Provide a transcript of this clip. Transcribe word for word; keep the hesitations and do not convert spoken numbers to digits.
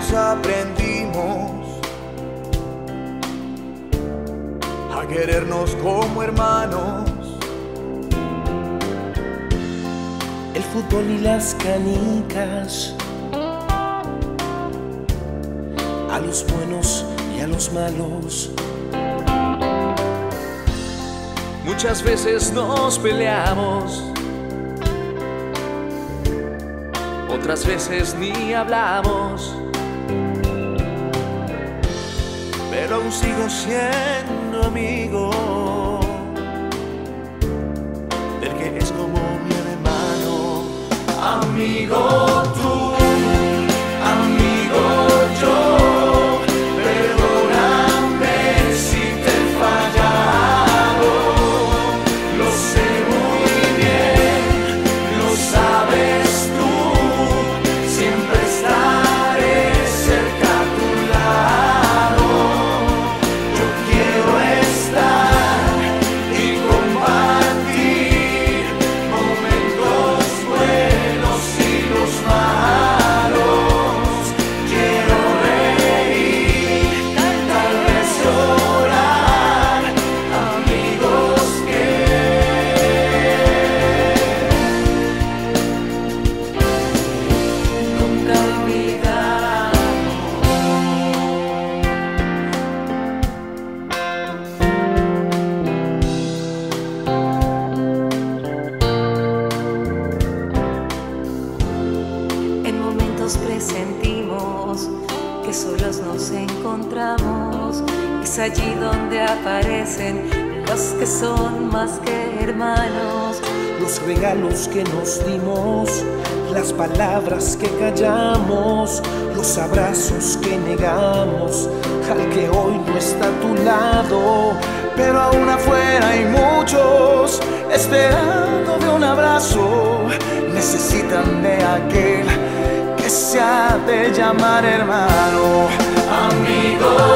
años aprendimos a querernos como hermanos. El fútbol y las canicas, a los buenos y a los malos. Muchas veces nos peleamos, otras veces ni hablamos, pero aún sigo siendo amigo del que es como mi hermano. Amigo tú, amigo yo. Presentimos que solos nos encontramos. Es allí donde aparecen los que son más que hermanos. Los regalos que nos dimos, las palabras que callamos, los abrazos que negamos al que hoy no está a tu lado. Pero aún afuera hay muchos esperando de un abrazo. Necesitan de aquel que se ha de llamar hermano. Amigo